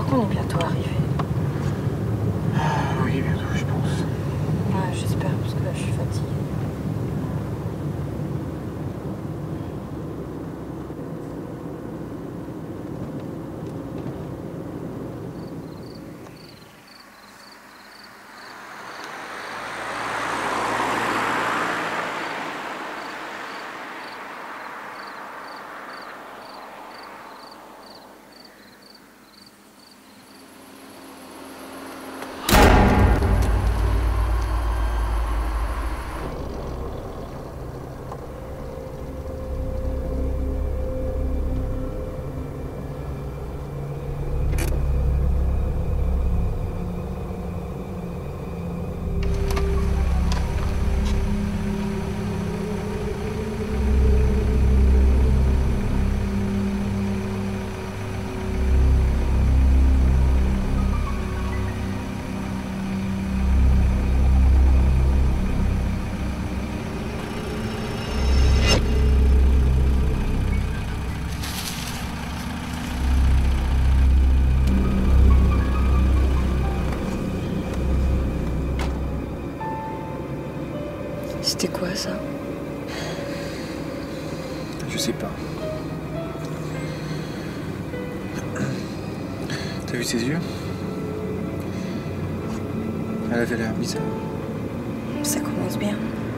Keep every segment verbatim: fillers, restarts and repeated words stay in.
crois qu'on est bientôt arrivé. Ah, oui, bientôt, je pense. Ouais, j'espère, parce que là, je suis fatiguée. C'était quoi ça? Je sais pas. T'as vu ses yeux? Elle avait l'air bizarre. Ça commence bien.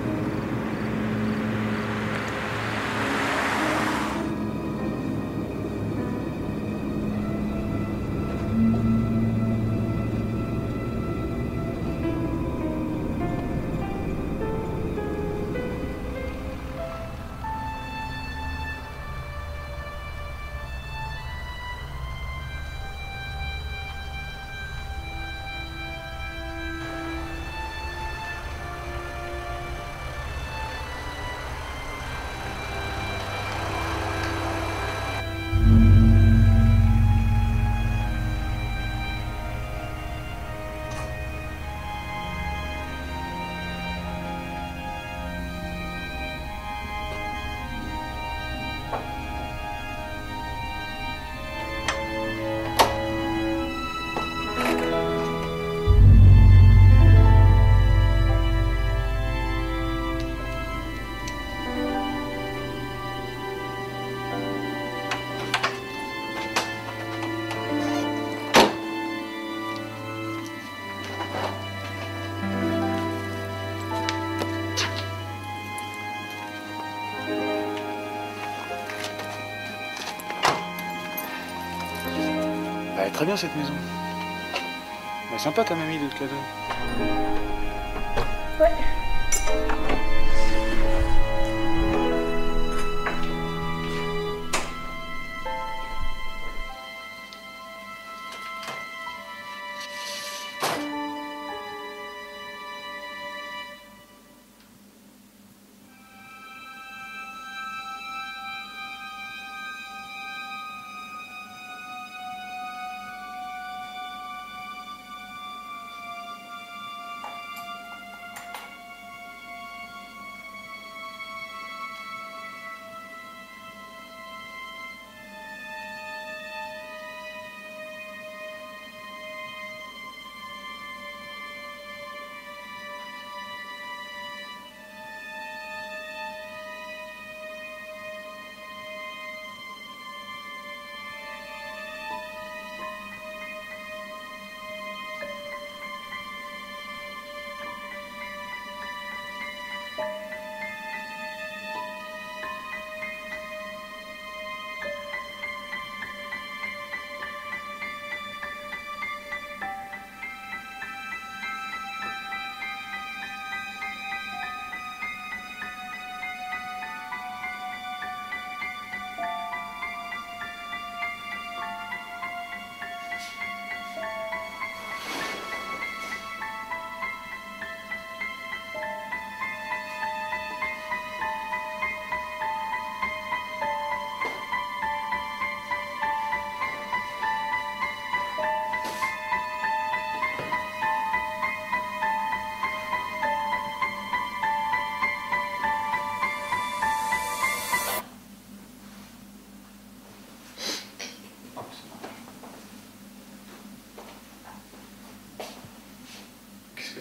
Elle est très bien cette maison. Elle est sympa ta mamie de te la donne. Ouais.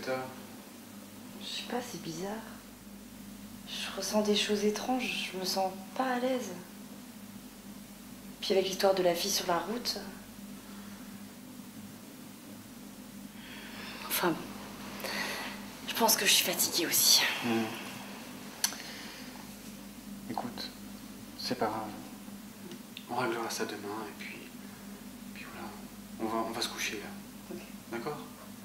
t'as? Je sais pas, c'est bizarre. Je ressens des choses étranges, je me sens pas à l'aise. Puis avec l'histoire de la fille sur la route... Enfin bon. Je pense que je suis fatiguée aussi. Mmh. Écoute, c'est pas grave. On réglera ça demain et puis... Puis voilà, on va, on va se coucher là. Ok. D'accord?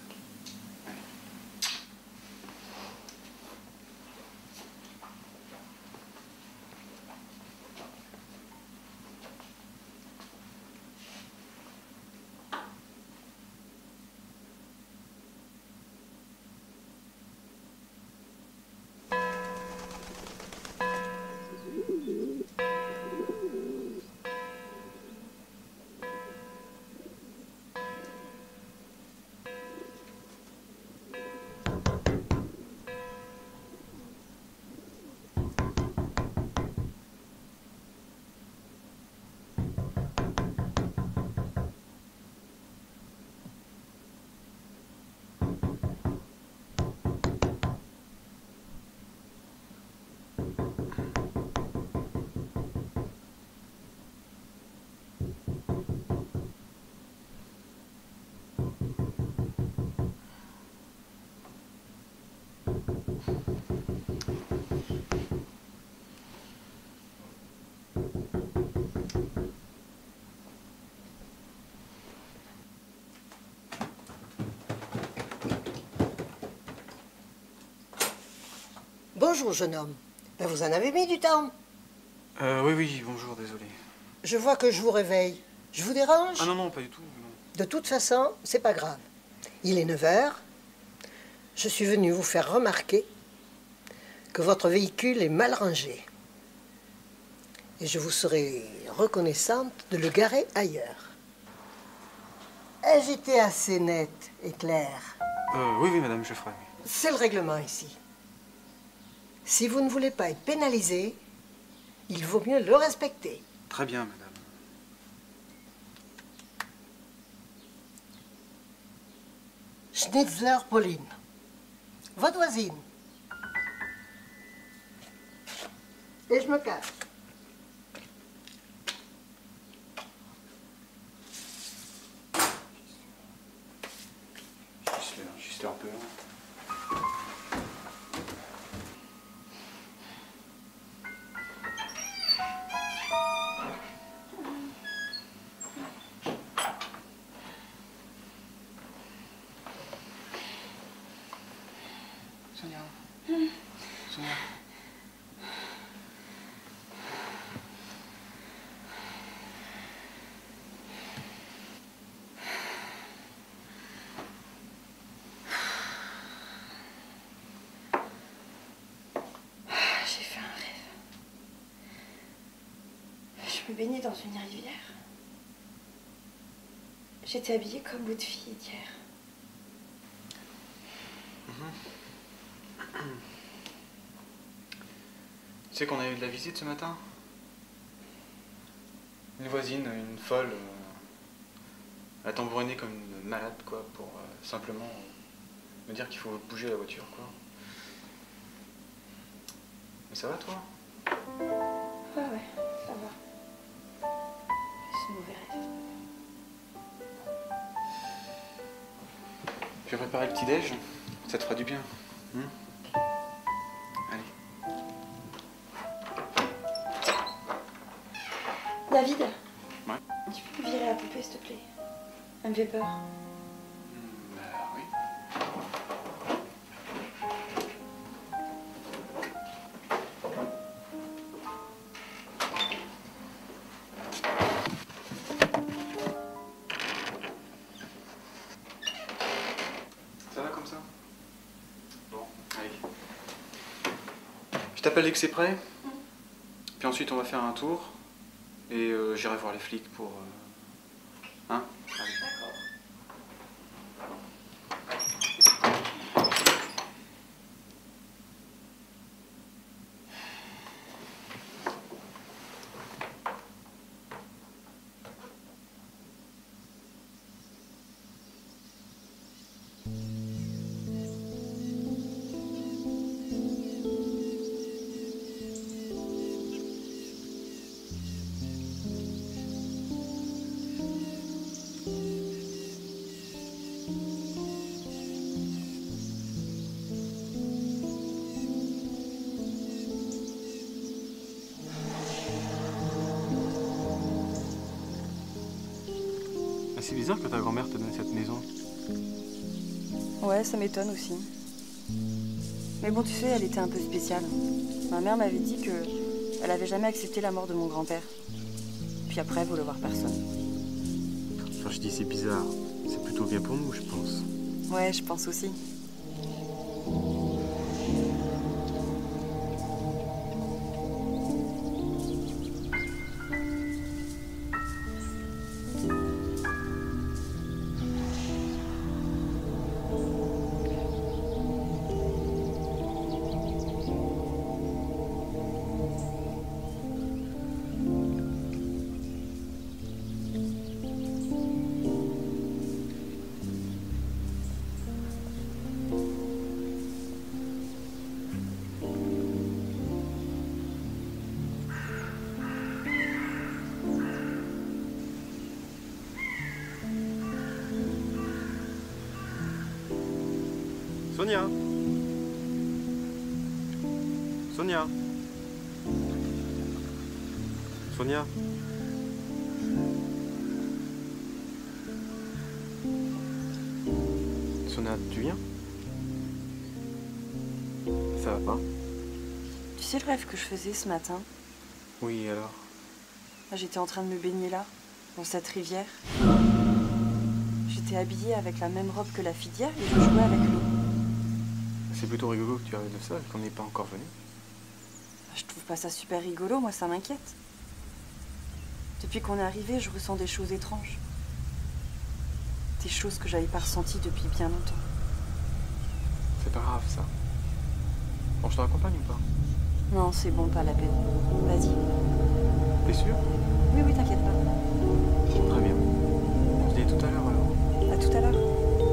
Bonjour, jeune homme. Ben, vous en avez mis du temps. Euh, oui, oui, bonjour, désolé. Je vois que je vous réveille. Je vous dérange? Ah non, non, pas du tout, non. De toute façon, c'est pas grave. Il est neuf heures. Je suis venu vous faire remarquer que votre véhicule est mal rangé. Et je vous serai reconnaissante de le garer ailleurs. Ai-je été assez nette et claire? Euh, oui, oui, madame, je ferai. C'est le règlement ici. Si vous ne voulez pas être pénalisé, il vaut mieux le respecter. Très bien, madame. Schnitzler Pauline, votre voisine. Et je me casse. Juste, juste un peu. Sonia. Sonia. J'ai fait un rêve. Je me baignais dans une rivière. J'étais habillée comme l'autre fille d'hier. Tu sais qu'on a eu de la visite ce matin? Une voisine, une folle, euh, elle a tambouriné comme une malade, quoi, pour euh, simplement euh, me dire qu'il faut bouger la voiture, quoi. Mais ça va, toi? Ouais, ouais, ça va. C'est mauvais rêve. Je vais préparer le petit-déj, ça te fera du bien. Hmm? Allez. David? Ouais? Tu peux me virer la poupée, s'il te plaît? Elle me fait peur. Hmm, bah oui. Ça va comme ça? Bon, allez. Je t'appelle dès que c'est prêt. Puis ensuite on va faire un tour. Et euh, j'irai voir les flics pour... Euh... Hein? Allez. D'accord. bizarre que ta grand-mère te donne cette maison. Ouais, ça m'étonne aussi. Mais bon, tu sais, elle était un peu spéciale. Ma mère m'avait dit que elle avait jamais accepté la mort de mon grand-père. Puis après, elle voulait voir personne. Quand je dis c'est bizarre, c'est plutôt bien pour nous, je pense. Ouais, je pense aussi. Sonia Sonia Sonia Sonia, tu viens? Ça va pas? Tu sais le rêve que je faisais ce matin? Oui, alors? J'étais en train de me baigner là, dans cette rivière. J'étais habillée avec la même robe que la fille d'hier et je jouais avec l'eau. C'est plutôt rigolo que tu arrives de ça et qu'on n'est pas encore venu. Je trouve pas ça super rigolo, moi ça m'inquiète. Depuis qu'on est arrivé, je ressens des choses étranges. Des choses que j'avais pas ressenties depuis bien longtemps. C'est pas grave ça. Bon, je te raccompagne ou pas? Non, c'est bon, pas la peine. Vas-y. T'es sûr? Oui, oui, t'inquiète pas. Très bien. On se dit à tout à l'heure alors. À tout à l'heure.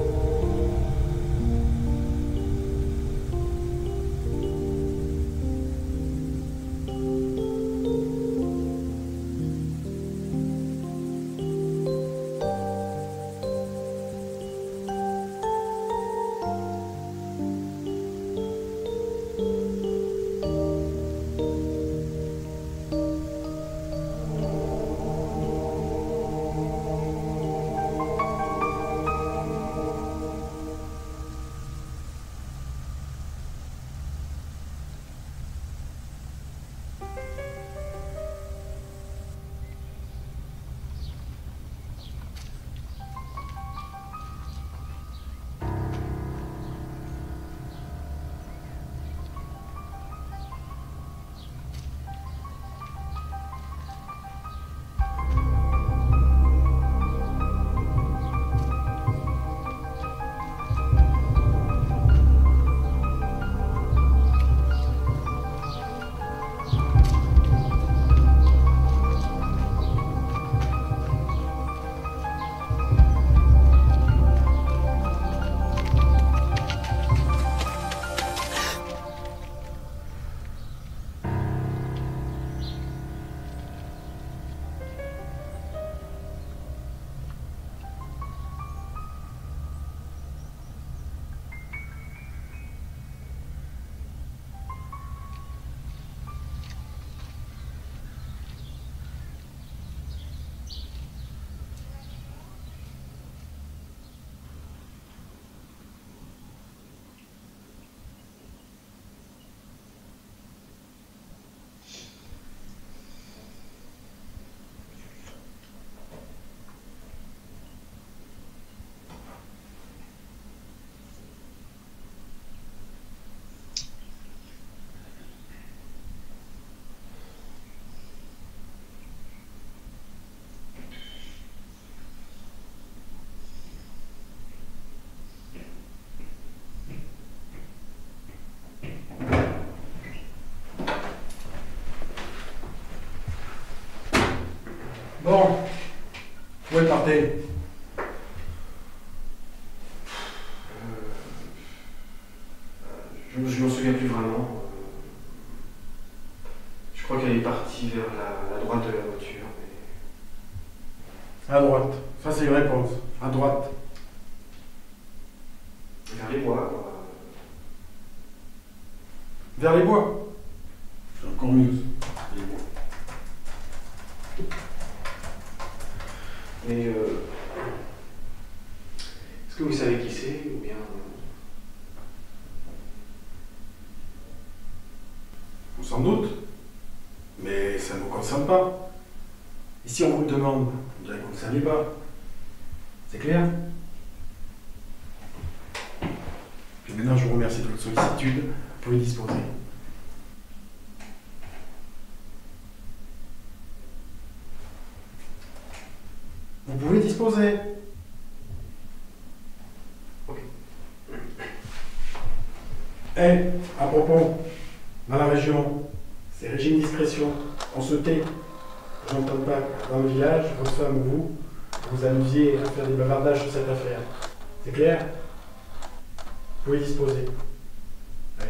Bon, où est partez? Je ne m'en souviens plus vraiment. Je crois qu'elle est partie vers la, la droite de la voiture. Mais... À droite. Ça, c'est une réponse. À droite. Vers les bois, quoi. Vers les bois. C'est encore mieux. Les bois. Et euh, Est-ce que vous savez qui c'est, ou bien... Sans doute. Mais ça ne vous concerne pas. Et si on vous le demande, vous direz que vous ne saviez pas. C'est clair? Puis maintenant, je vous remercie de votre sollicitude. Vous pouvez disposer. Vous pouvez disposer. Ok. Eh, à propos, dans la région, c'est régime discrétion. On se tait. J'entends pas que dans le village, votre femme ou vous, vous vous amusiez à faire des bavardages sur cette affaire. C'est clair? Vous pouvez disposer. Ouais.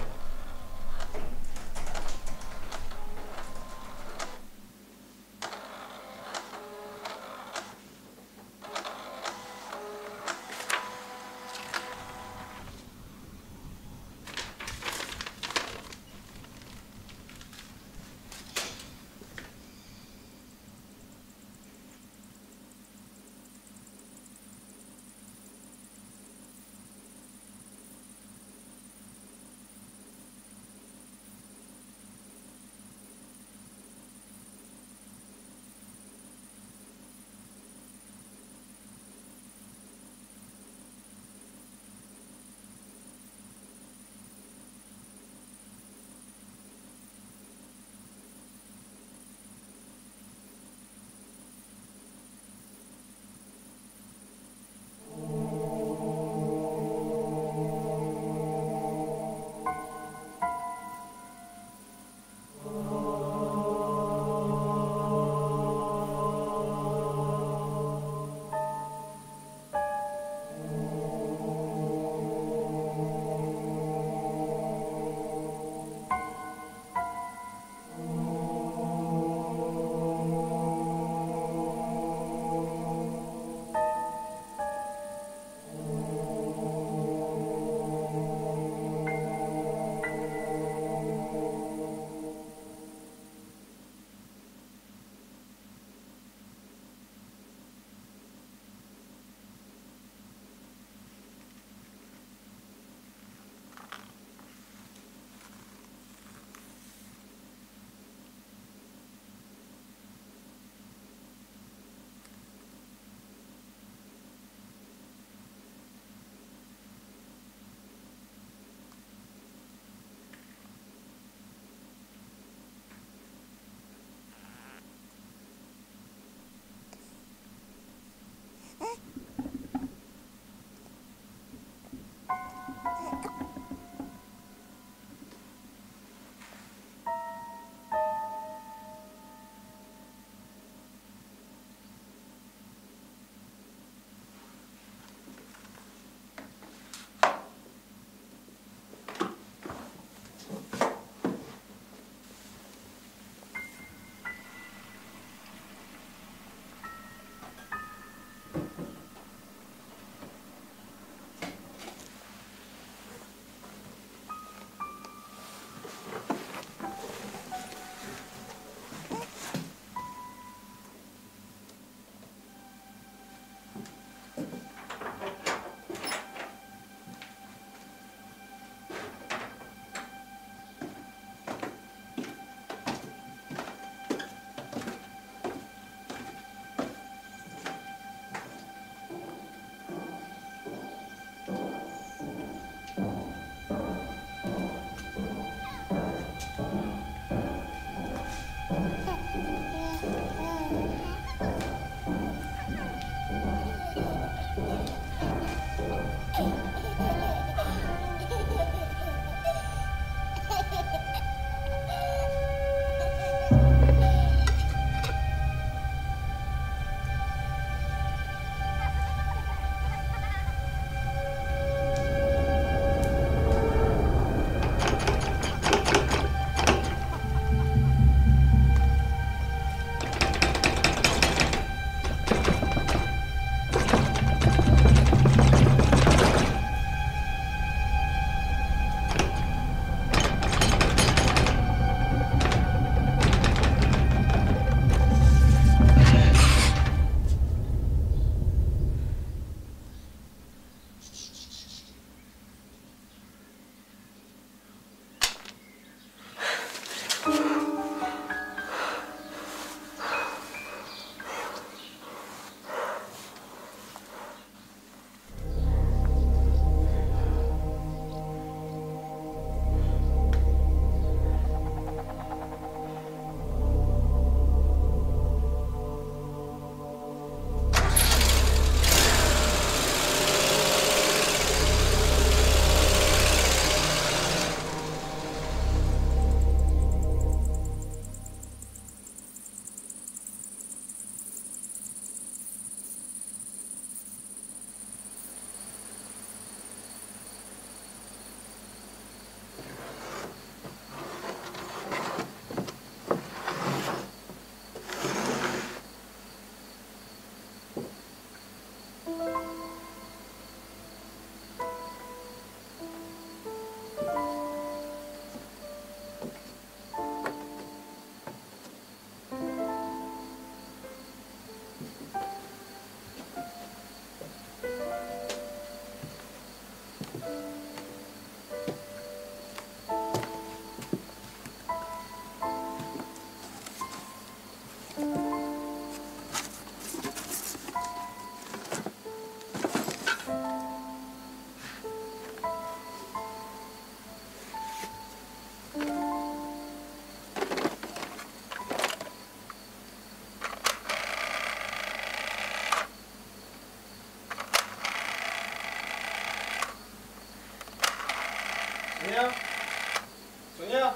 Sonia Sonia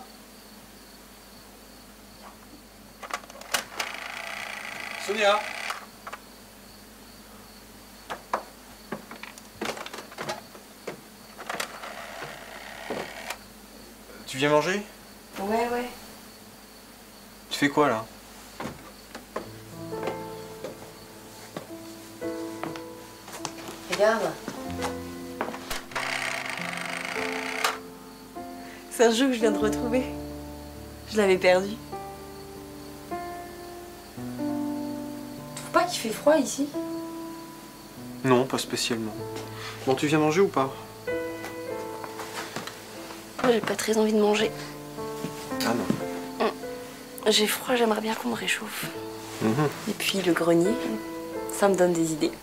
Sonia Tu viens manger? Ouais, ouais. Tu fais quoi là? Regarde. C'est un jeu que je viens de retrouver. Je l'avais perdu. Tu trouves pas qu'il fait froid ici? Non, pas spécialement. Bon, tu viens manger ou pas? Moi, j'ai pas très envie de manger. Ah non. J'ai froid, j'aimerais bien qu'on me réchauffe. Mmh. Et puis le grenier, ça me donne des idées.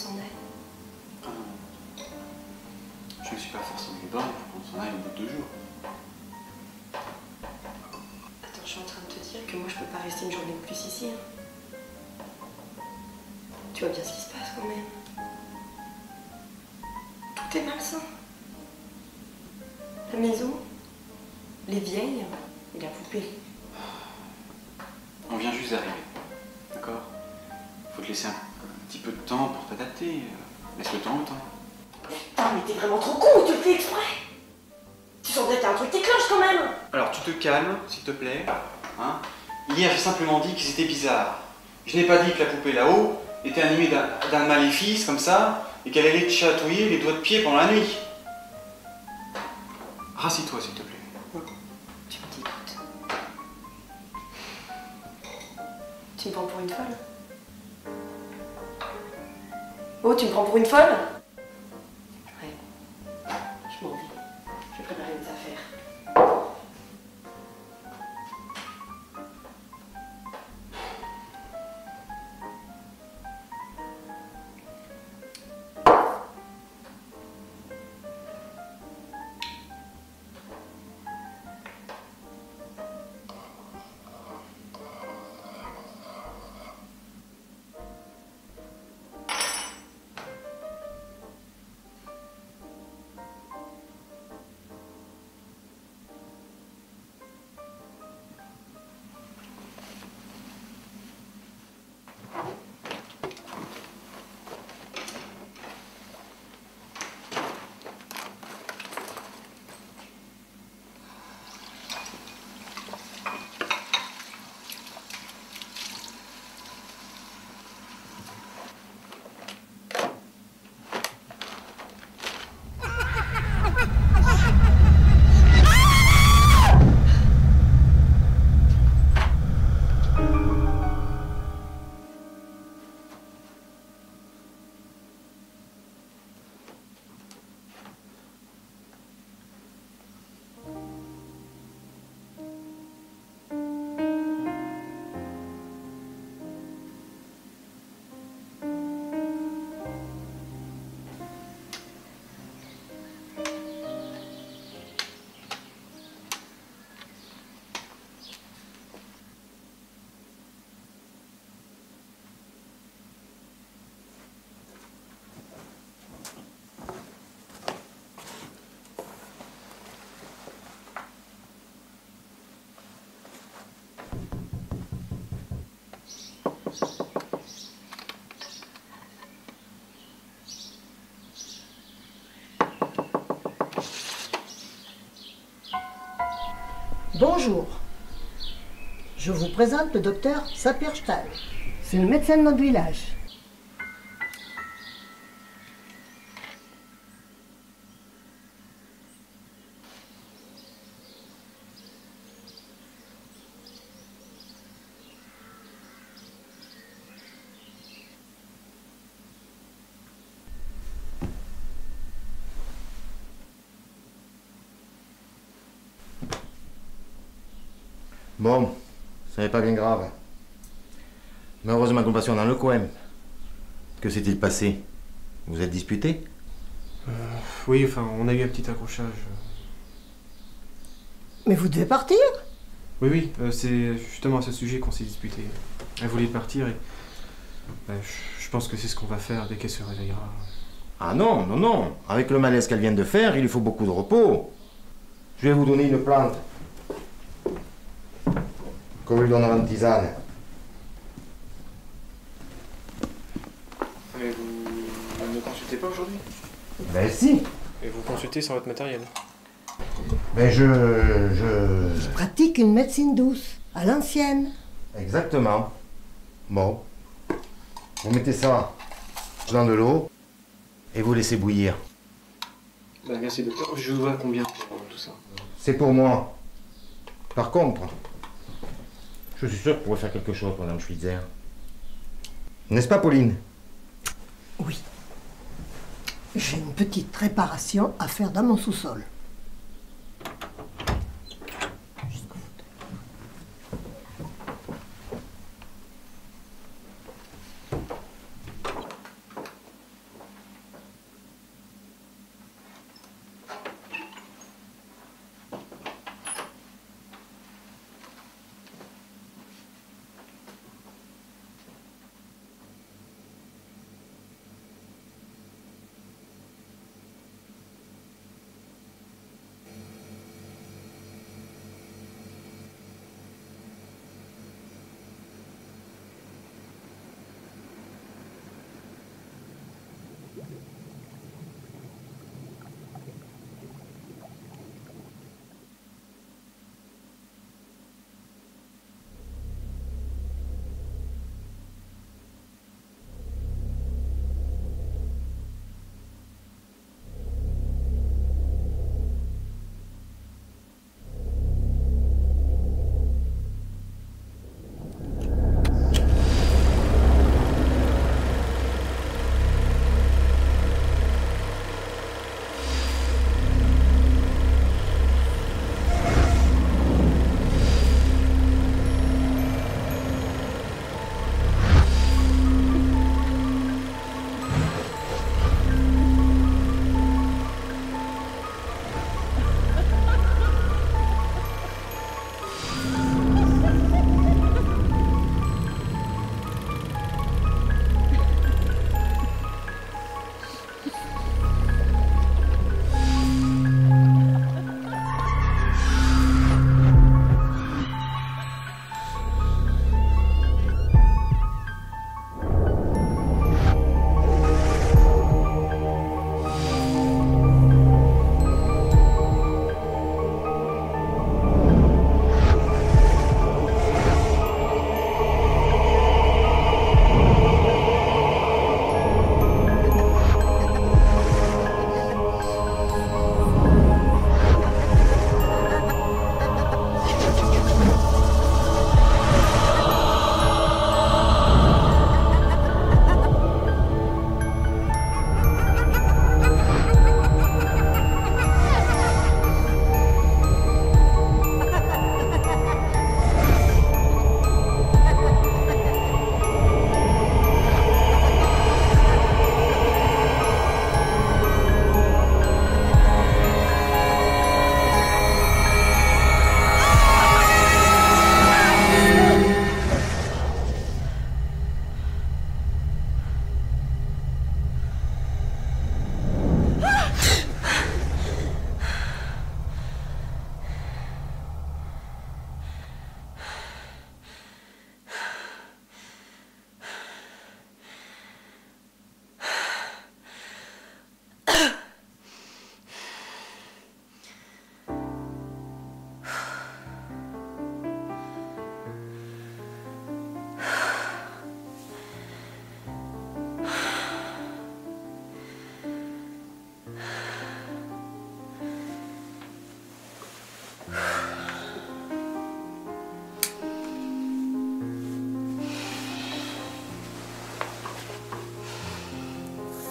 s'en aille. Ah, je ne suis pas forcément les bornes pour qu'on s'en aille au bout de deux jours. Attends, je suis en train de te dire que moi je peux pas rester une journée de plus ici. Hein. Tu vois bien ce qui se passe quand même. Tout est malsain. La maison, les vieilles et la poupée. On vient juste d'arriver, d'accord? Faut te laisser un, un petit peu de temps pour t'adapter. Laisse le temps au temps. Putain, mais t'es vraiment trop con, tu le fais exprès. Tu sens bien qu'il y a un truc qui cloche quand même. Alors tu te calmes, s'il te plaît. Hein? Hier, j'ai simplement dit que c'était bizarre. Je n'ai pas dit que la poupée là-haut était animée d'un d'un maléfice comme ça et qu'elle allait te chatouiller les doigts de pied pendant la nuit. Rassis-toi, s'il te plaît. Tu me dégoûtes. Tu me prends pour une folle? Oh, tu me prends pour une folle? Ouais. Je m'en vais. Je vais préparer mes affaires. Bonjour, je vous présente le docteur Sapirchtal. C'est le médecin de notre village. Bon, ce n'est pas bien grave. Mais heureusement qu'on passion dans le coin. Que s'est-il passé? Vous êtes disputé? euh, Oui, enfin, on a eu un petit accrochage. Mais vous devez partir? Oui, oui, euh, c'est justement à ce sujet qu'on s'est disputé. Elle voulait partir et... Ben, je, je pense que c'est ce qu'on va faire dès qu'elle se réveillera. Ah non, non, non. Avec le malaise qu'elle vient de faire, il lui faut beaucoup de repos. Je vais vous donner une plante. Qu'on lui donne avant tisane. Mais vous, vous ne consultez pas aujourd'hui? Ben si. Et vous consultez sur votre matériel? Ben je... je... Je pratique une médecine douce, à l'ancienne. Exactement. Bon. Vous mettez ça dans de l'eau et vous laissez bouillir. Ben, merci docteur. Je vous vois combien pour tout ça? C'est pour moi. Par contre, je suis sûr que vous pourrez faire quelque chose, madame Schweitzer. N'est-ce pas, Pauline? Oui. J'ai une petite réparation à faire dans mon sous-sol.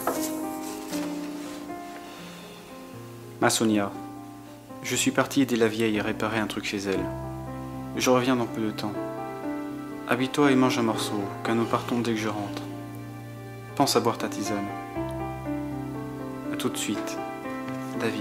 Ma Sonia, je suis parti aider la vieille à réparer un truc chez elle. Je reviens dans peu de temps. Habille-toi et mange un morceau, car nous partons dès que je rentre. Pense à boire ta tisane. A tout de suite, David.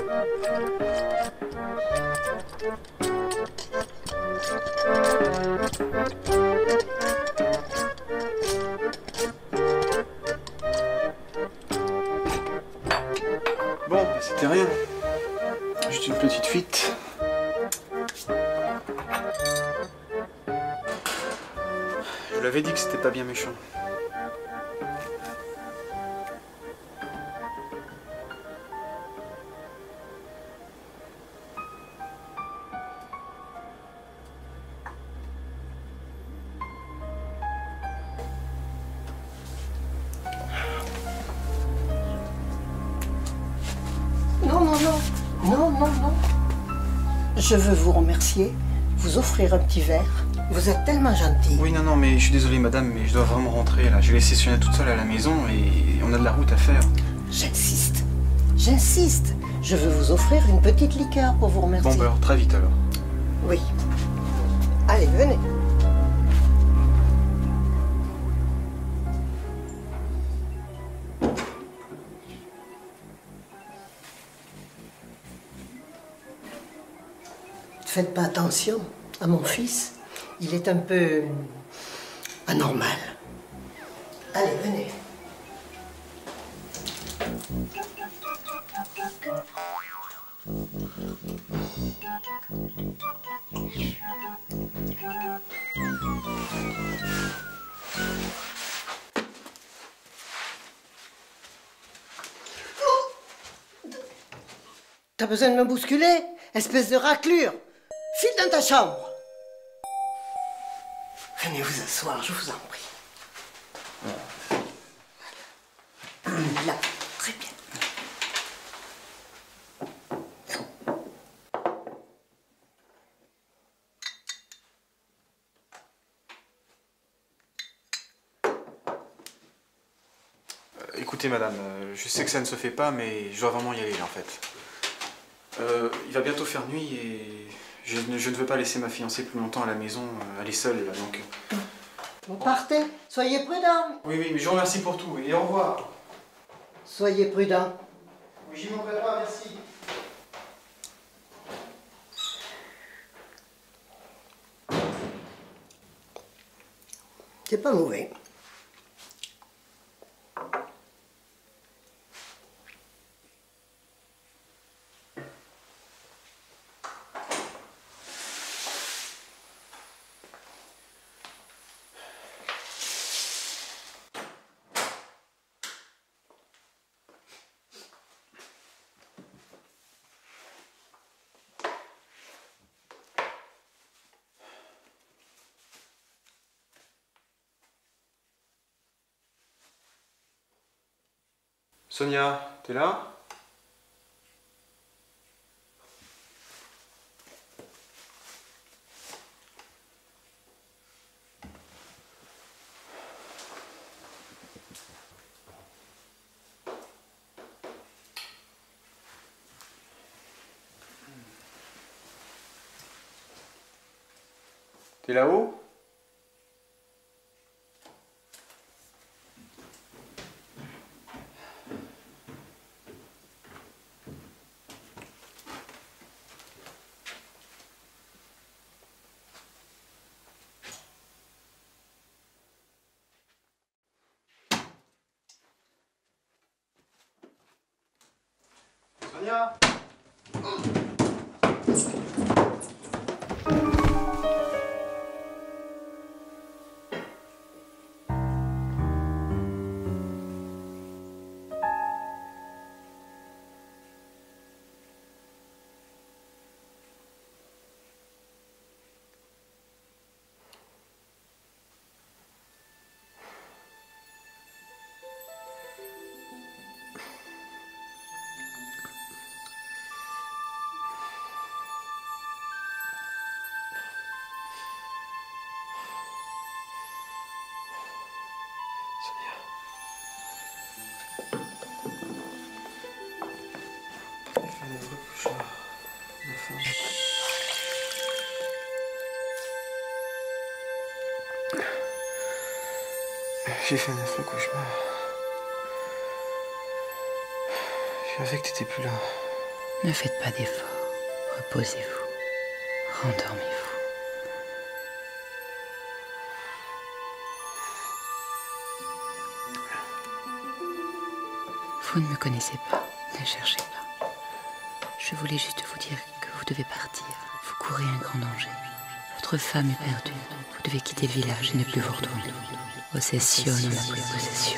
Bon, bah, c'était rien. Juste une petite fuite. Je vous l'avais dit que c'était pas bien méchant. Non, non, non, non, non, non. Je veux vous remercier, vous offrir un petit verre. Vous êtes tellement gentil. Oui, non, non, mais je suis désolé, madame, mais je dois vraiment rentrer, là. Je vais laisser Sonia toute seule à la maison et on a de la route à faire. J'insiste, j'insiste. Je veux vous offrir une petite liqueur pour vous remercier. Bon, bah alors, très vite, alors. Oui. Allez, venez. Faites pas attention à mon fils. Il est un peu anormal. Allez, venez. T'as besoin de me bousculer, espèce de raclure. File dans ta chambre. Venez vous asseoir, je vous en prie. Là, très bien. Euh, écoutez, madame, euh, je sais que ça ne se fait pas, mais je dois vraiment y aller, là, en fait. Euh, il va bientôt faire nuit et je ne, je ne veux pas laisser ma fiancée plus longtemps à la maison. euh, Elle est seule, là, donc... Vous partez, soyez prudent. Oui, oui, mais je vous remercie pour tout et au revoir. Soyez prudent. Oui, j'y manquerai pas, merci. C'est pas mauvais. Sonia, t'es là? T'es là-haut? Sonia? J'ai fait un affreux cauchemar. Je savais que t'étais plus là. Ne faites pas d'efforts. Reposez-vous. Rendormez-vous. Vous ne me connaissez pas. Ne cherchez pas. Je voulais juste vous dire que vous devez partir. Vous courez un grand danger. Votre femme est perdue. Vous devez quitter le village et ne plus vous retourner. Possession, on n'a plus possession.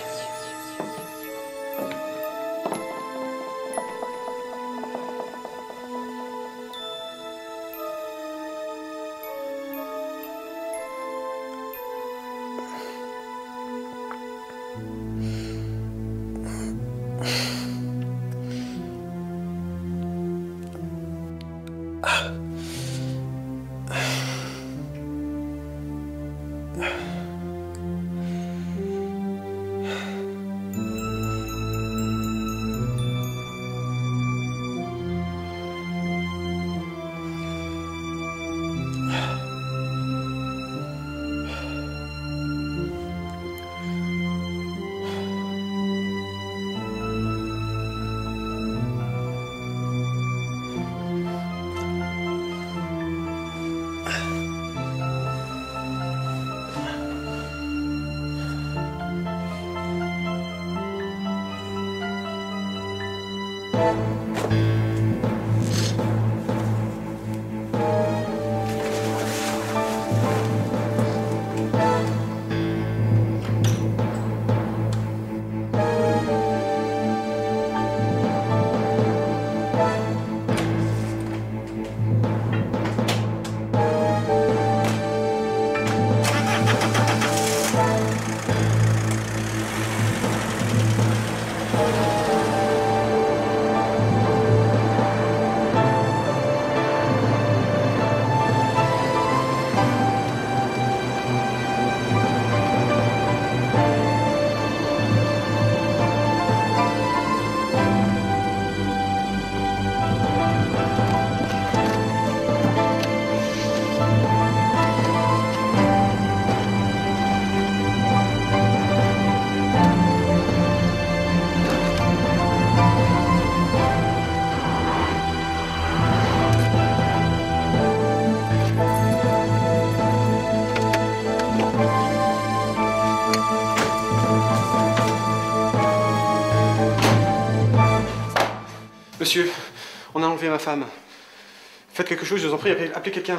Monsieur, on a enlevé ma femme. Faites quelque chose, je vous en prie, appelez, appelez quelqu'un.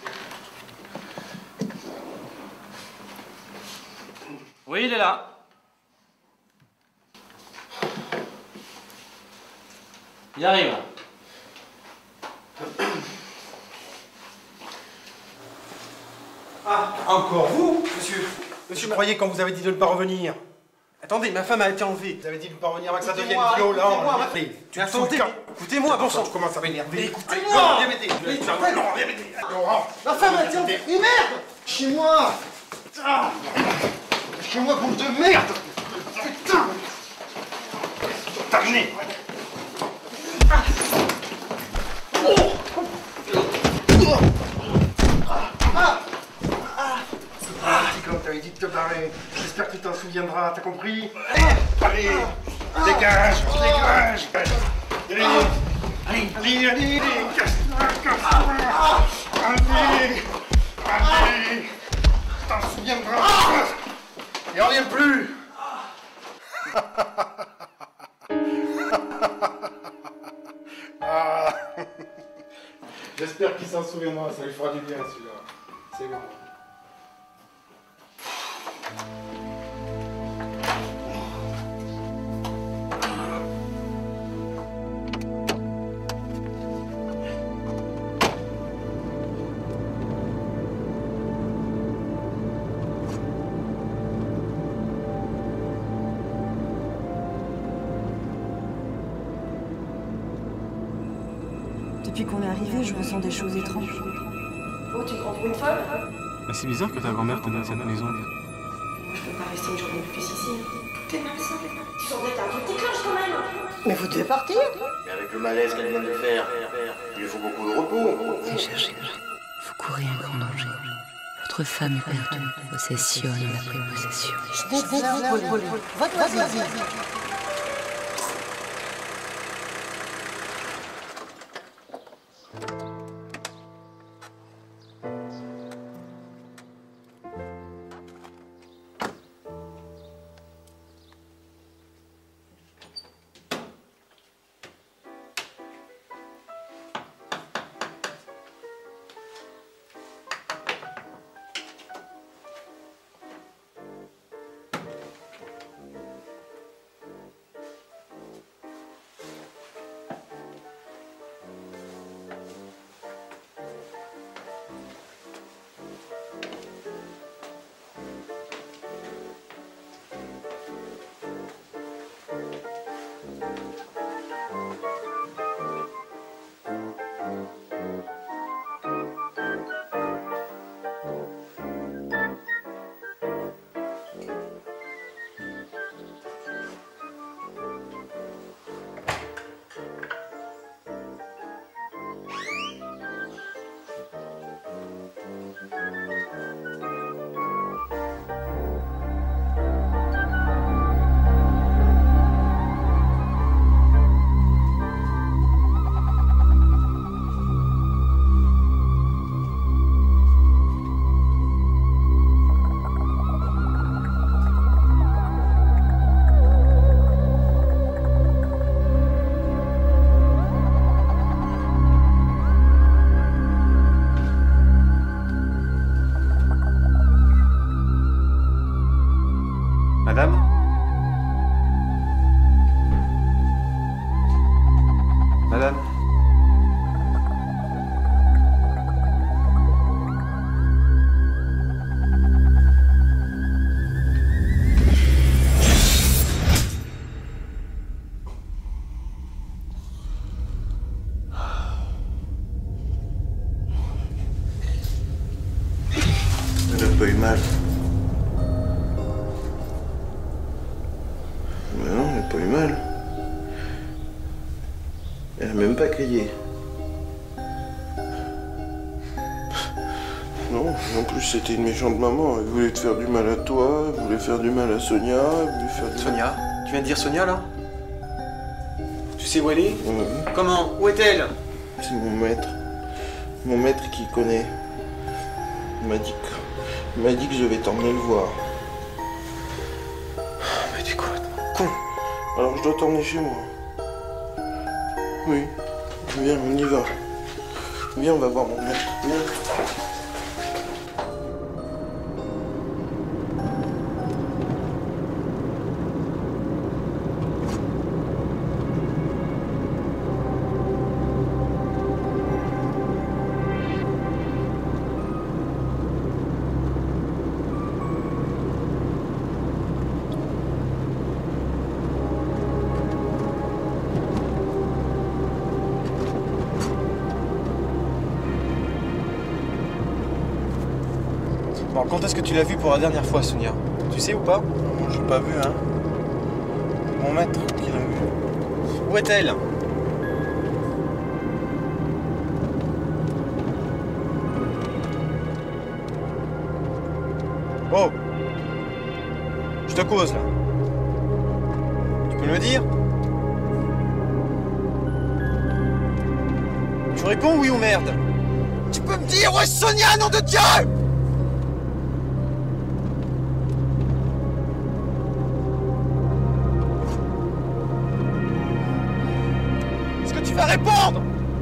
Oui, il est là. Il arrive. Ah, encore vous, monsieur? Monsieur, je croyais quand vous avez dit de ne pas revenir. Attendez, ma femme a été enlevée. Vous avez dit de ne pas revenir avant que ça devienne Écoutez-moi, violent. écoutez-moi, là. mais- Tu mais me fous le attendez, camp. écoutez-moi, bon sang. Je commence à m'énerver. Écoutez-moi. Laurent, viens m'aider. Mais Laurent, écoutez- Laurent, viens m'aider. Laurent. Ma femme a été enlevée. Mais merde! Chez moi. Ah. Chez moi, boule de merde. Putain. Terminé. C'est comme t'avais dit de te barrer. J'espère que tu t'en souviendras, t'as compris? Allez, dégage, dégage. Allez, allez, allez, allez, casse-toi, casse-toi. Allez, allez, t'en souviendras. Et on reviens plus. Ah. J'espère qu'il s'en souviendra, ça lui fera du bien celui-là. C'est bon. Depuis qu'on est arrivé, je ressens des choses étranges. Oh, tu te prends pour une folle? Mais c'est bizarre que ta grand-mère te donne cette maison. Moi, je peux pas rester une journée de plus ici. Tout est malsain. Tu sens bien que t'as un truc qui cloche quand même. Mais vous devez partir. Mais avec le malaise qu'elle vient de faire, il lui faut beaucoup de repos. Ne cherchez pas. Vous courez un grand danger. Votre femme est perdue. Possession, on n'a pris possession. Votre avis. pas eu mal. Mais non, elle n'a pas eu mal. Elle a même pas crié. Non, en plus c'était une méchante maman. Elle voulait te faire du mal à toi, elle voulait faire du mal à Sonia, elle voulait faire du Sonia? Tu viens de dire Sonia, là? Tu sais où elle est? Oui. Comment? Où est-elle? C'est mon maître. Mon maître qui connaît. Il m'a dit que... Il m'a dit que je vais t'emmener le voir. Mais t'es quoi, con? Alors je dois t'emmener chez moi. Oui. Viens, on y va. Viens, on va voir mon maître. Viens. Bon, quand est-ce que tu l'as vue pour la dernière fois, Sonia? Tu sais ou pas? Non, j'ai pas vu, hein. Mon maître qui l'a vu. Où est-elle? Oh! Je te cause, là. Tu peux me le dire? Tu réponds oui ou merde? Tu peux me dire où est Sonia, nom de Dieu? Tu vas répondre!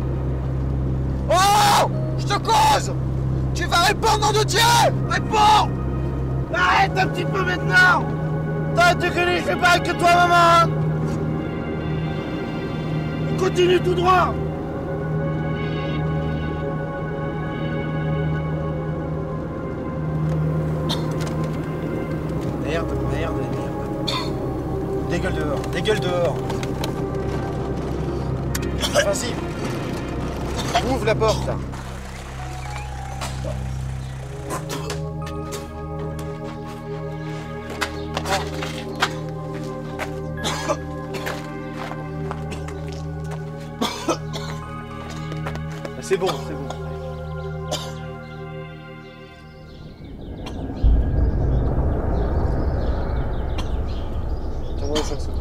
Oh! Je te cause! Tu vas répondre, nom de Dieu! Réponds! Arrête un petit peu maintenant! Toi, tu connais, je fais pareil que toi, maman! Continue tout droit! Merde, merde, merde. Dégueule dehors, dégueule dehors! Vas-y, ouvre la porte. C'est bon, c'est bon. Tiens-moi ça, ça.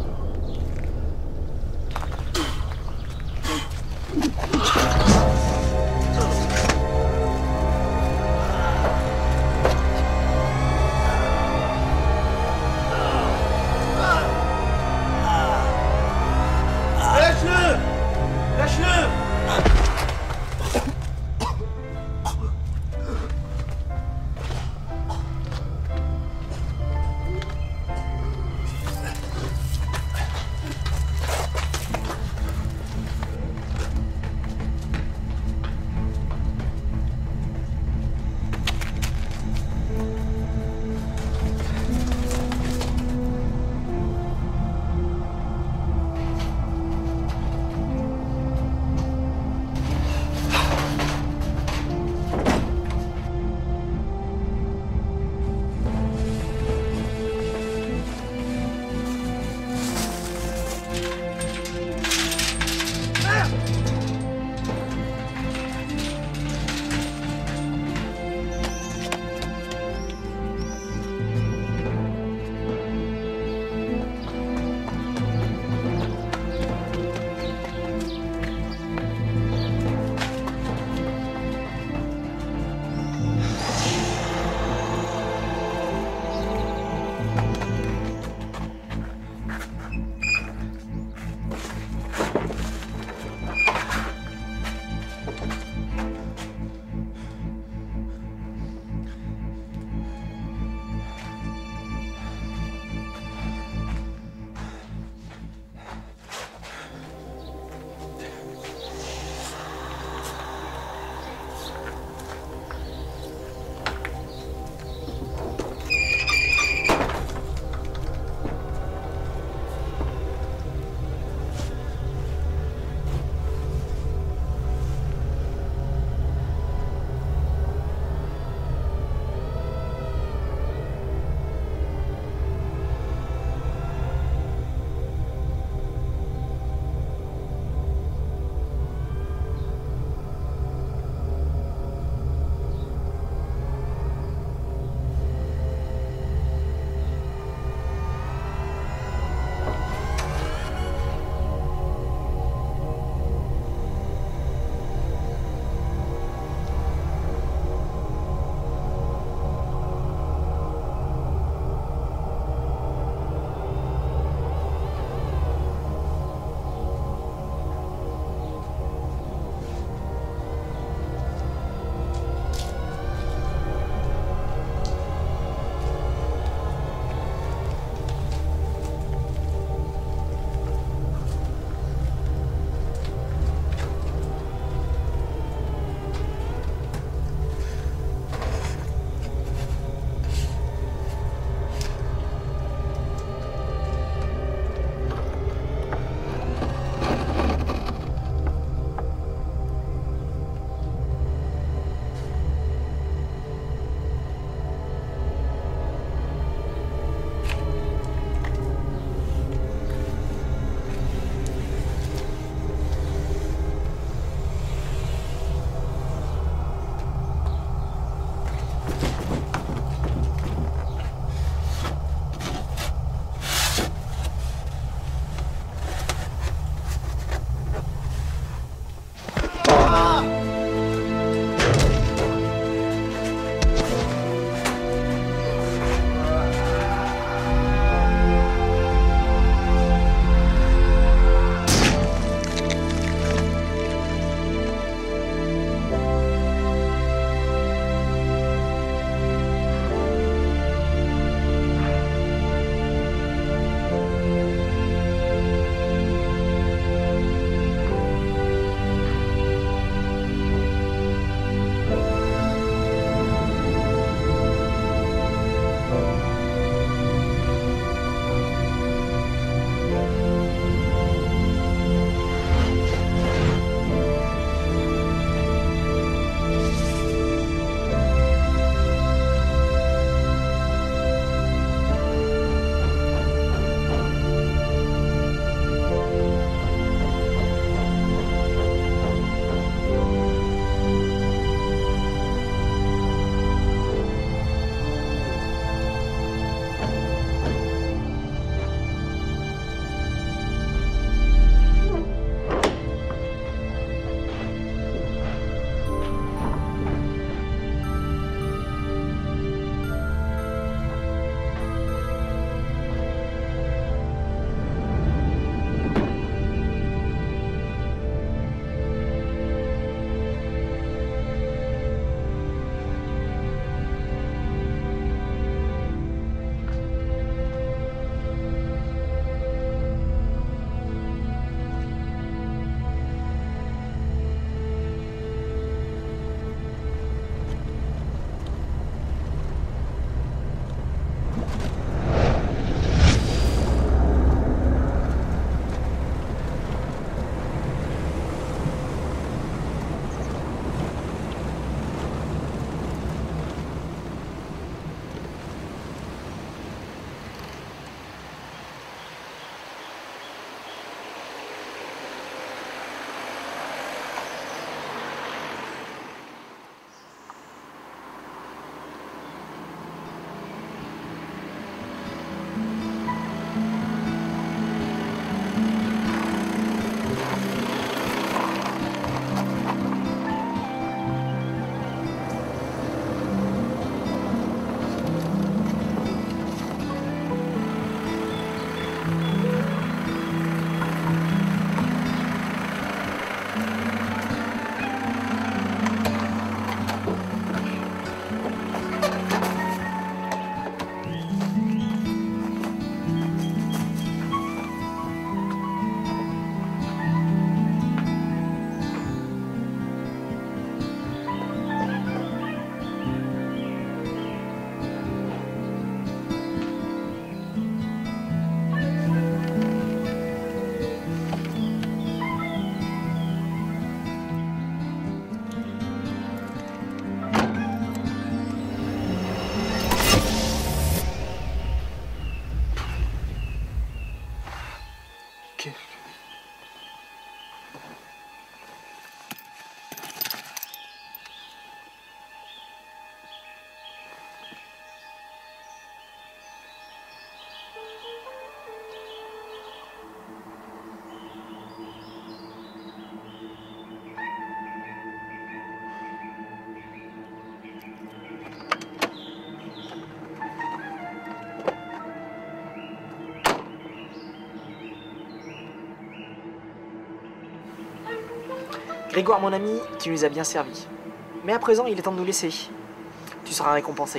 Grégoire, mon ami, tu nous as bien servi. Mais à présent, il est temps de nous laisser. Tu seras récompensé.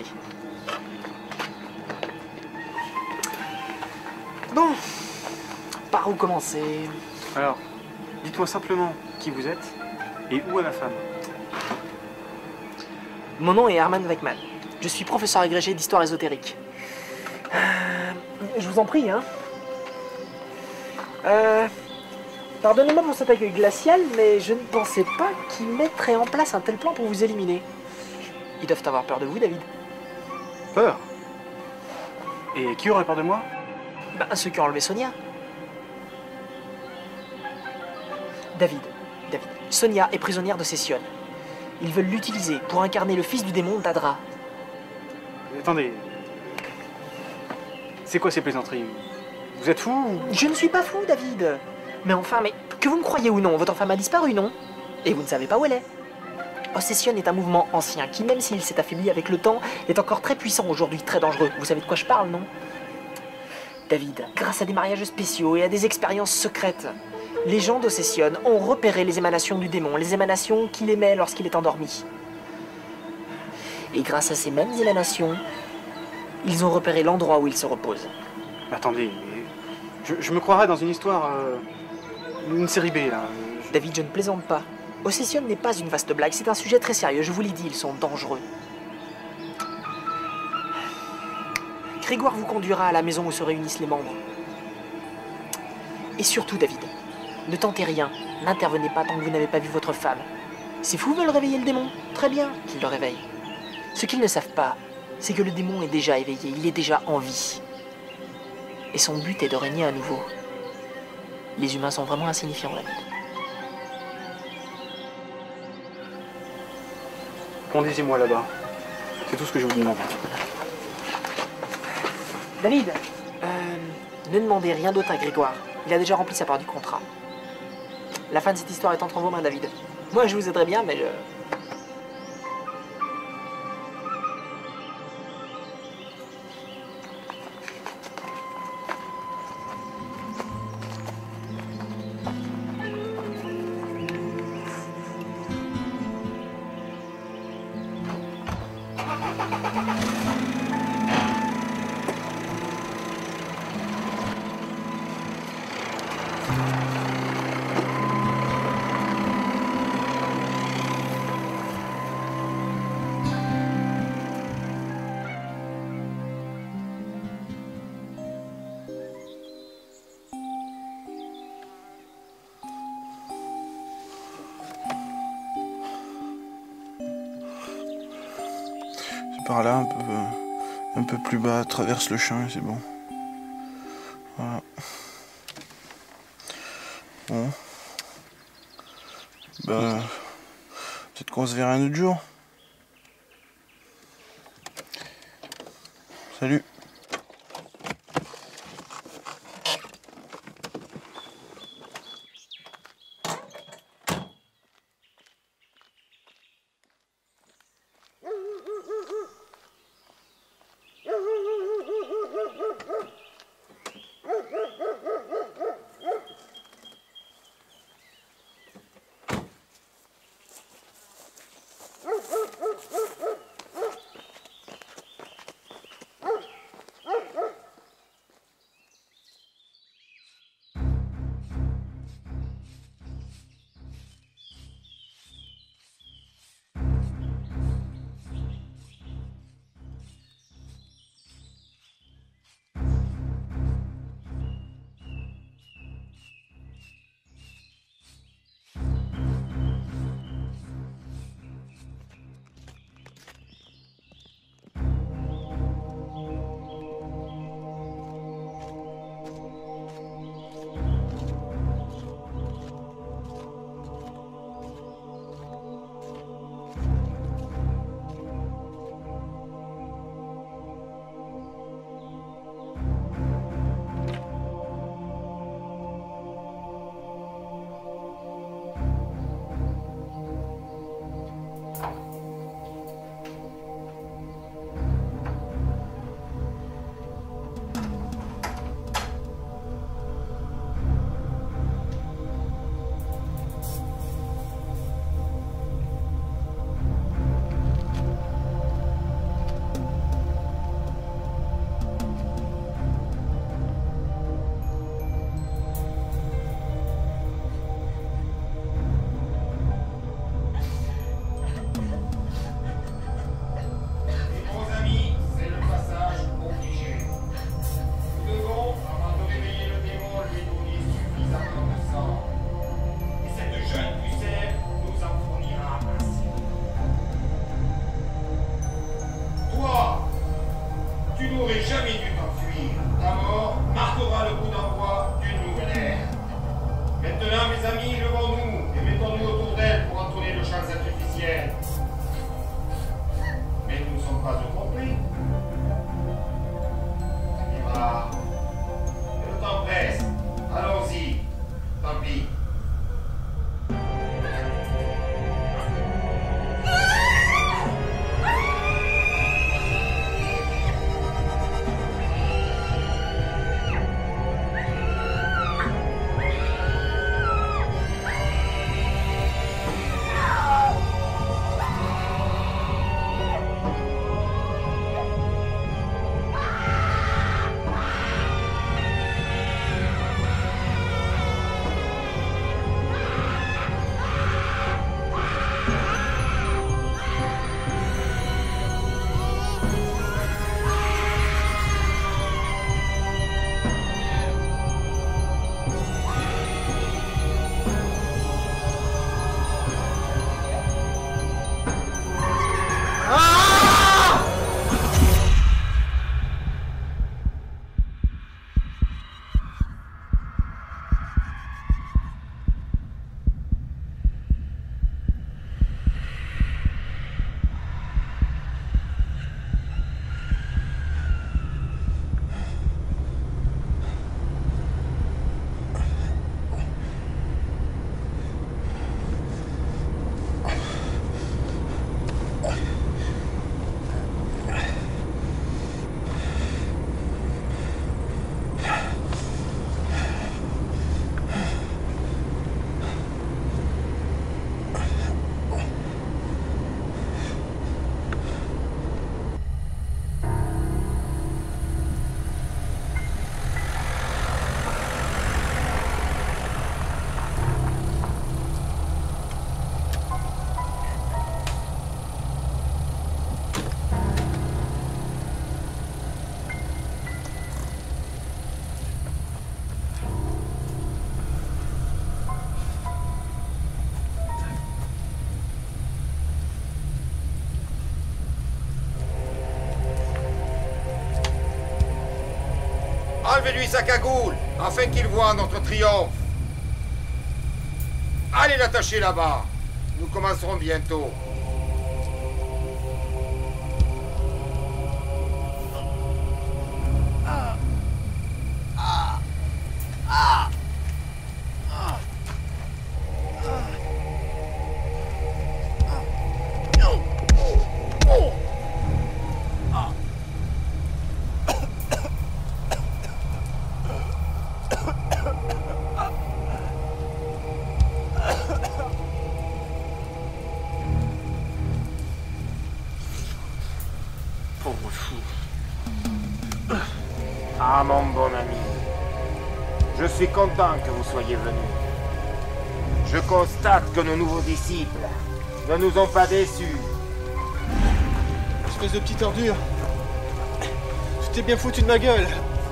Bon, par où commencer? Alors, dites-moi simplement qui vous êtes et où est ma femme. Mon nom est Herman Weckman. Je suis professeur agrégé d'histoire ésotérique. Euh, je vous en prie, hein. Euh, Pardonnez-moi pour cet accueil glacial, mais je ne pensais pas qu'ils mettraient en place un tel plan pour vous éliminer. Ils doivent avoir peur de vous, David. Peur? Et qui aurait peur de moi? Ben, ceux qui ont enlevé Sonia. David, David, Sonia est prisonnière de Session. Ils veulent l'utiliser pour incarner le fils du démon Dadra. Attendez. C'est quoi ces plaisanteries? Vous êtes fou ou... Je ne suis pas fou, David. Mais enfin, mais que vous me croyez ou non, votre femme a disparu, non? Et vous ne savez pas où elle est. Possession est un mouvement ancien qui, même s'il s'est affaibli avec le temps, est encore très puissant aujourd'hui, très dangereux. Vous savez de quoi je parle, non? David, grâce à des mariages spéciaux et à des expériences secrètes, les gens d'Ossession ont repéré les émanations du démon, les émanations qu'il émet lorsqu'il est endormi. Et grâce à ces mêmes émanations, ils ont repéré l'endroit où il se repose. Attendez, je, je me croirais dans une histoire... Euh, une série B, là. Je... David, je ne plaisante pas. Ossession n'est pas une vaste blague, c'est un sujet très sérieux, je vous l'ai dit, ils sont dangereux. Grégoire vous conduira à la maison où se réunissent les membres. Et surtout, David, ne tentez rien, n'intervenez pas tant que vous n'avez pas vu votre femme. Si vous veulent réveiller le démon, très bien qu'ils le réveillent. Ce qu'ils ne savent pas, c'est que le démon est déjà éveillé, il est déjà en vie. Et son but est de régner à nouveau. Les humains sont vraiment insignifiants, David. Conduisez-moi là-bas. C'est tout ce que je vous demande. David, euh, ne demandez rien d'autre à Grégoire. Il a déjà rempli sa part du contrat. La fin de cette histoire est entre vos mains, David. Moi, je vous aiderai bien, mais je... Par là, un peu, un peu plus bas, traverse le champ et c'est bon. Voilà. Bon. Ben, peut-être qu'on se verra un autre jour. Salut. Enlevez-lui sa cagoule, afin qu'il voie notre triomphe. Allez l'attacher là-bas. Nous commencerons bientôt. Ah. Ah. Ah. Ah. Pauvre fou. Ah, mon bon ami. Je suis content que vous soyez venu. Je constate que nos nouveaux disciples ne nous ont pas déçus. Espèce de petite ordure. Tu t'es bien foutu de ma gueule.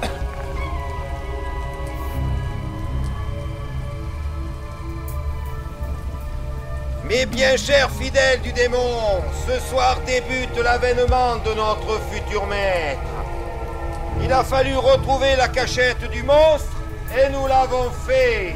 Mes bien chers fidèles du démon, ce soir débute l'avènement de notre futur maître. Il a fallu retrouver la cachette du monstre et nous l'avons fait.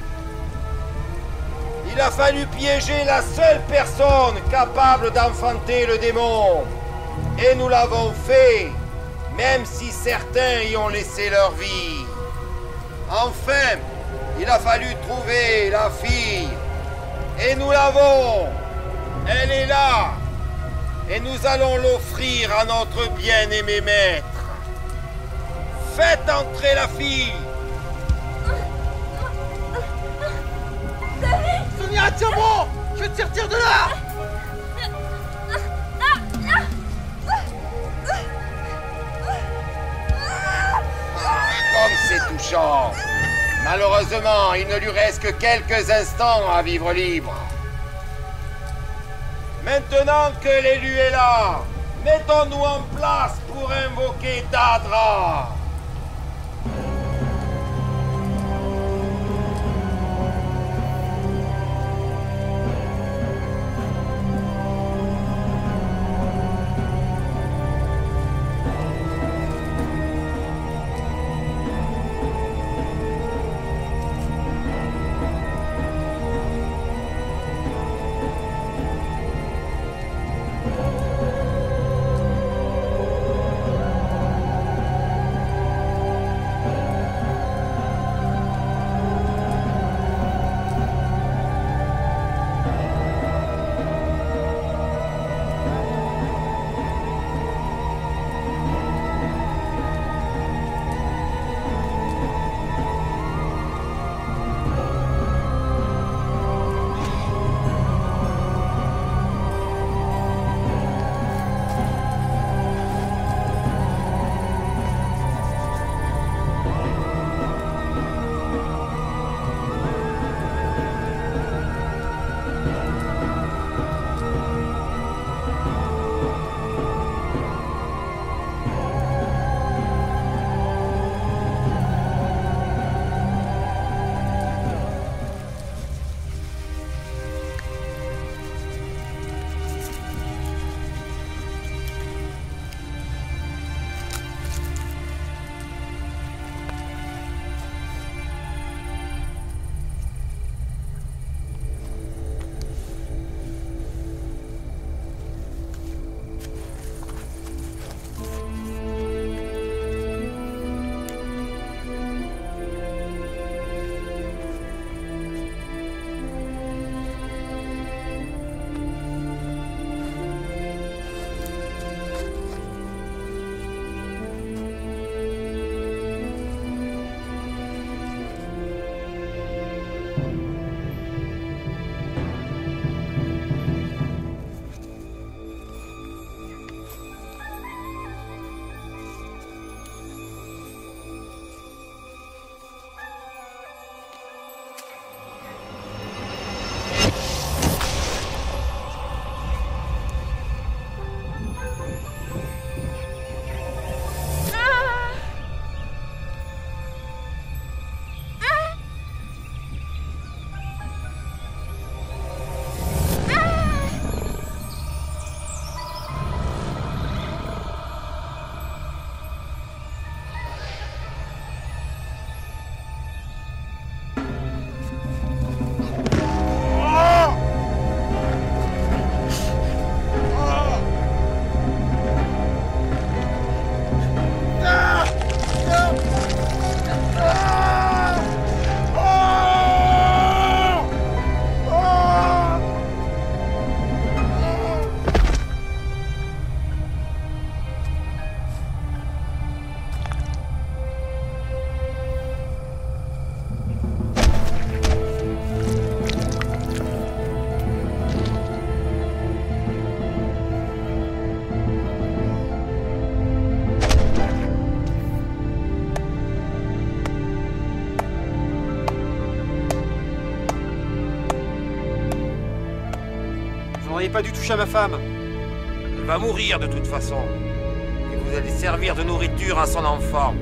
Il a fallu piéger la seule personne capable d'enfanter le démon. Et nous l'avons fait, même si certains y ont laissé leur vie. Enfin, il a fallu trouver la fille. Et nous l'avons. Elle est là. Et nous allons l'offrir à notre bien-aimé maître. Faites entrer la fille. Sonia, tiens-moi! Je vais te sortir de là! Comme c'est touchant! Malheureusement, il ne lui reste que quelques instants à vivre libre. Maintenant que l'élu est là, mettons-nous en place pour invoquer Dadra. n'auriez pas dû toucher à ma femme. Elle va mourir de toute façon. Et vous allez servir de nourriture à son enfant.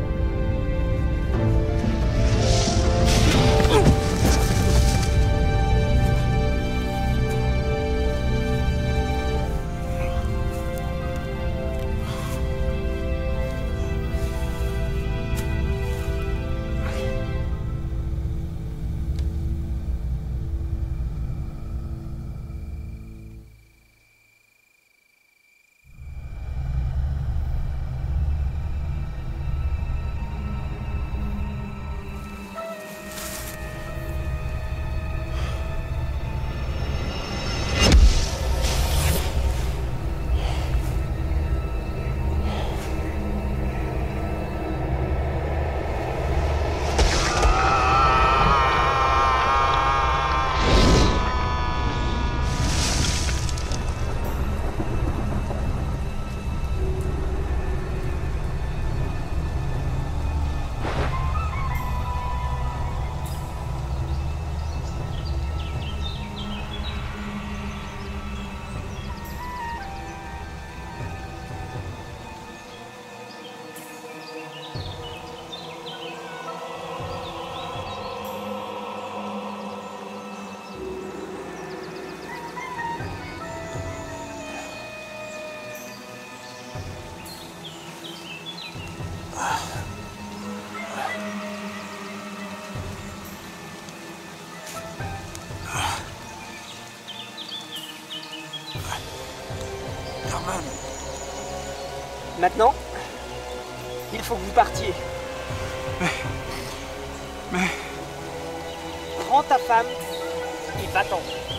Maintenant, il faut que vous partiez. Mais... Mais... Prends ta femme et va-t'en.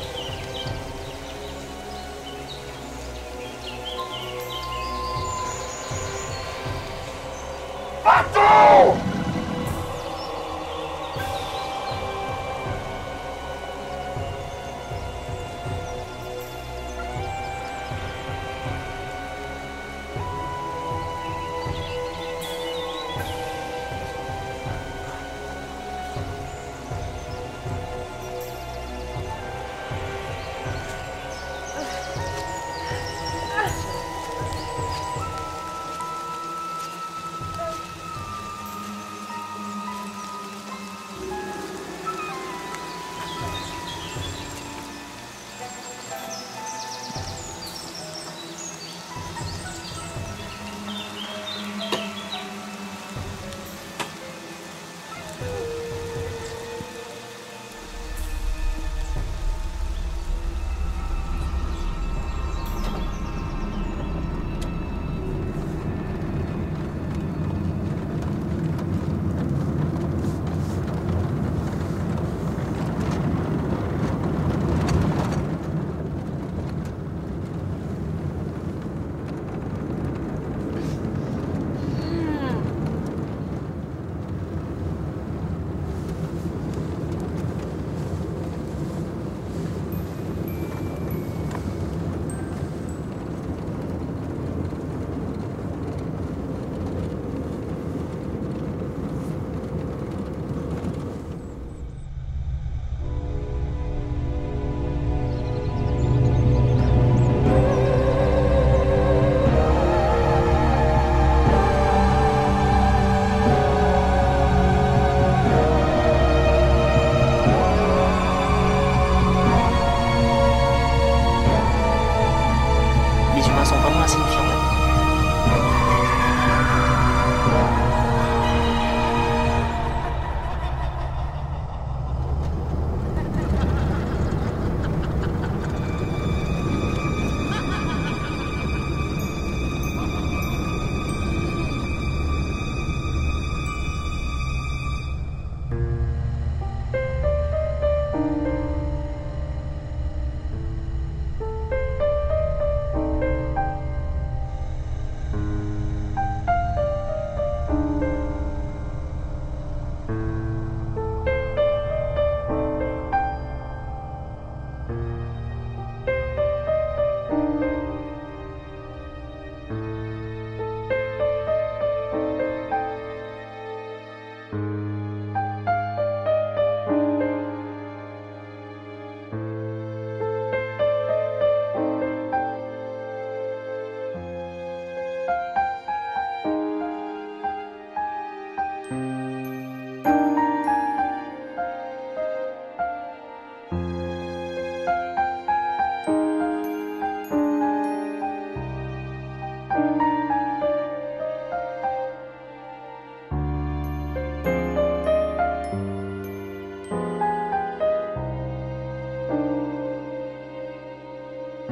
Va-t'en!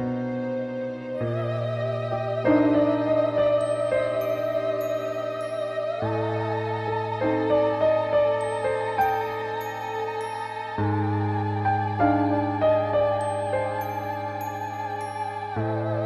Thank you.